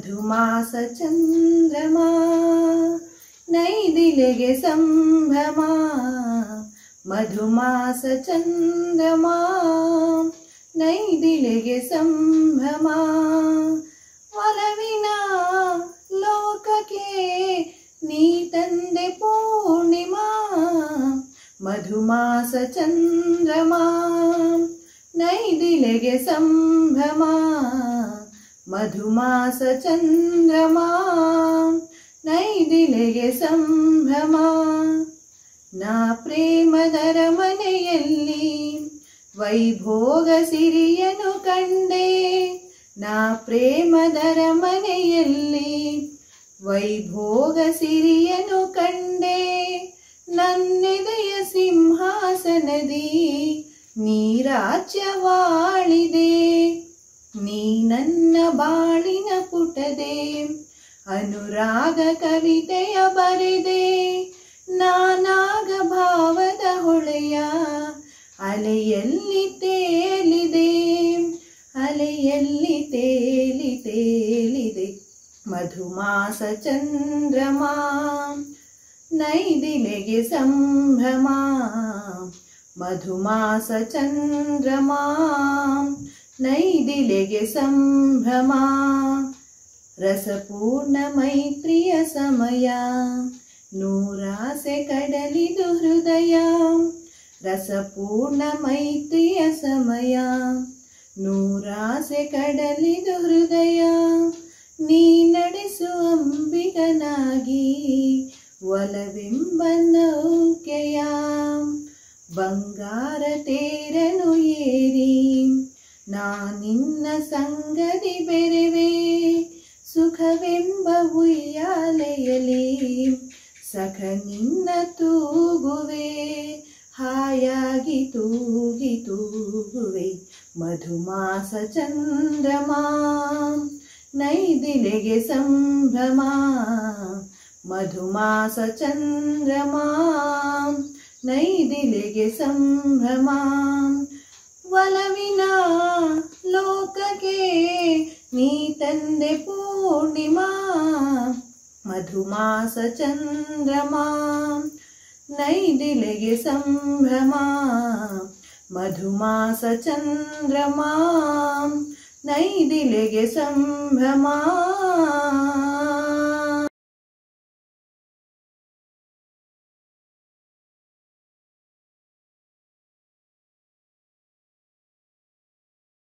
ಮಧುಮಾಸ ಚಂದ್ರಮ ನೈದಿಲೆಗೆ ಸಂಭ್ರಮ ಮಧುಮಾಸ ಚಂದ್ರಮ ನೈದಿಲೆಗೆ ಸಂಭ್ರಮ ಒಲವಿನ ಲೋಕಕ್ಕೆ ನೀ ತಂದೆ ಪೂರ್ಣಿಮಾ ಮಧುಮಾಸ ಚಂದ್ರಮ ನೈದಿಲೆಗೆ ಸಂಭ್ರಮ ಮಧುಮಾಸ ಚಂದ್ರಮ ನೈದಿಲೆಗೆ ಸಂಭ್ರಮ ನಾ ಪ್ರೇಮದರ ಮನೆಯಲ್ಲಿ ವೈಭೋಗ ಸಿರಿಯನು ಕಂಡೆ ನಾ ಪ್ರೇಮದರ ಮನೆಯಲ್ಲಿ ವೈಭೋಗ ಸಿರಿಯನು ಕಂಡೆ ನನ್ನೆದೆಯ ಸಿಂಹಾಸನದಿ ನೀ ರಾಜ್ಯವಾಳಿದೆ ನೀ ನನ್ನ ಬಾಳಿನ ಪುಟದೆ ಅನುರಾಗ ಕವಿತೆಯ ಬರೆದೆ ನಾನಾಗ ಭಾವದ ಹೊಳೆಯ ಅಲೆಯಲ್ಲಿ ತೇಲಿದೆ ಅಲೆಯಲ್ಲಿ ತೇಲಿದೆ ಮಧುಮಾಸ ಚಂದ್ರಮ ನೈದಿಲೆಗೆ ಸಂಭ್ರಮ ಮಧುಮಾಸ ಚಂದ್ರಮ ನೈದಿಲೆಗೆ ಸಂಭ್ರಮ ರಸಪೂರ್ಣ ಮೈತ್ರಿಯ ಸಮಯ ನೂರಾಸೆ ಕಡಲಿದು ಹೃದಯ ರಸಪೂರ್ಣ ಮೈತ್ರಿಯ ಸಮಯ ನೂರಾಸೆ ಕಡಲಿದು ಹೃದಯ ನೀ ನಡೆಸು ಅಂಬಿಗನಾಗಿ ಒಲವೆಂಬ ನೌಕೆಯ ಬಂಗಾರ ತೇರನು ಏರಿ ನಾ ನಿನ್ನ ಸಂಗದಿ ಬೆರೆವೆ ಸುಖವೆಂಬ ಉಯ್ಯಾಲೆಯಲಿ ಸಖ ನಿನ್ನ ತೂಗುವೆ ಹಾಯಾಗಿ ತೂಗುವೆ ಮಧುಮಾಸ ಚಂದ್ರಮ ನೈದಿಲೆಗೆ ಸಂಭ್ರಮ ಮಧುಮಾಸ ಚಂದ್ರಮ ನೈದಿಲೆಗೆ ಸಂಭ್ರಮ ಒಲವಿನ ಲೋಕಕ್ಕೆ ನೀ ತಂದೆ ಪೂರ್ಣಿಮಾ ಮಧುಮಾಸ ಚಂದ್ರಮ ನೈದಿಲೆಗೆ ಸಂಭ್ರಮ ಮಧುಮಾಸ ಚಂದ್ರಮ ನೈದಿಲೆಗೆ ಸಂಭ್ರಮ